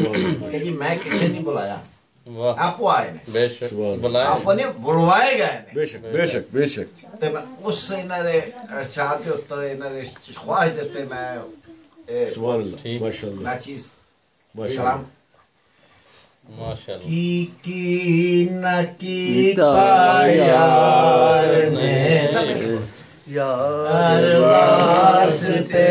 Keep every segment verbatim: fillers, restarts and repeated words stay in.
کہ جی میں کسی نہیں بلایا آپ آئے نے بے شک بلائے آپ نے بلوائے گئے نے بے شک بے شک بے شک تے میں اس انہاں دے ارشاد دے اوتے انہاں دے خواہش دے میں سبحان اللہ ماشاءاللہ ناچیز ماشاءاللہ ماشاءاللہ کی کی نہ کیتا یار نے یار واسطے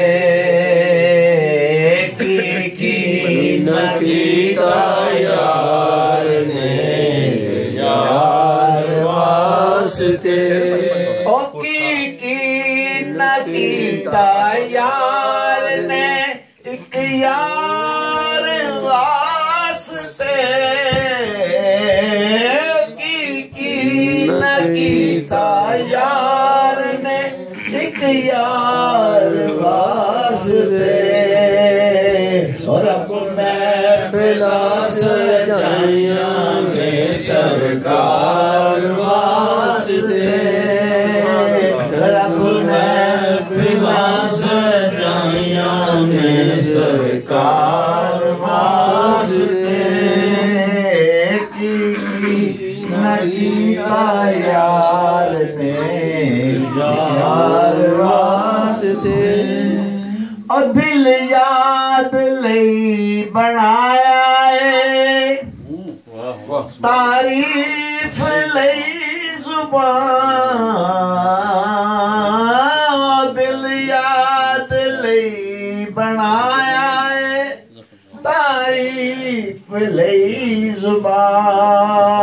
کی کی نہ کیتا یار نے یار واسطے او کی کی نہ کیتا یار نے ایک یار واسطے کی کی نہ کیتا یار نے ایک یار واسطے اور اب محفلاں سجائیاں نے سرکار واسطے رب محفلاں سجائیاں نے سرکار واسطے کی کی نہ کیتا یار نے یار واسطے اور دل یاد لئی بنایا ہے تعریف لئی زبان دل یاد لئی بنایا ہے تعریف لئی زبان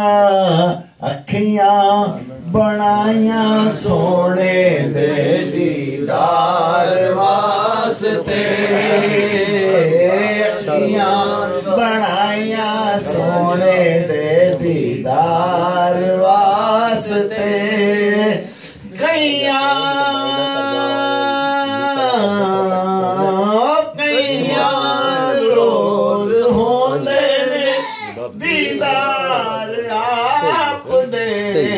اکھیاں بنائیاں سونے دے دیدار واسطے اکھیاں بنائیاں سونے دے دیدار واسطے کئیاں کئیاں روز ہوندے دیدار آپ دے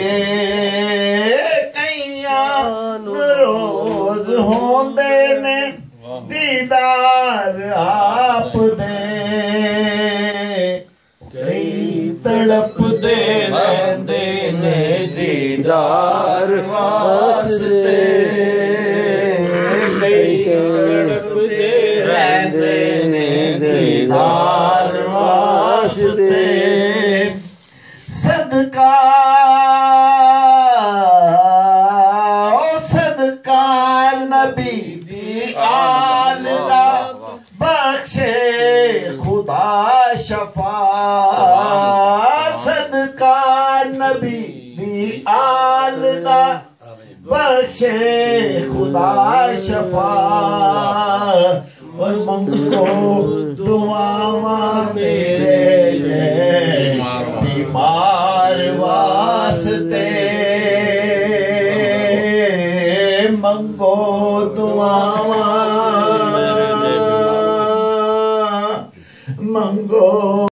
کئیاں روز ہوندے نے دیدار آپ دے کئی تڑپ دے رہندے نے دیدار واسطے کئی تڑپ دے رہندے نے دیدار واسطے صدقہ صدقہ نبی دی آل دا بخشے خدا شفا صدقہ نبی دی آل دا بخشے خدا شفا اور منگو دعاواں میرے لئے بیمار واسطے منگو دعاواں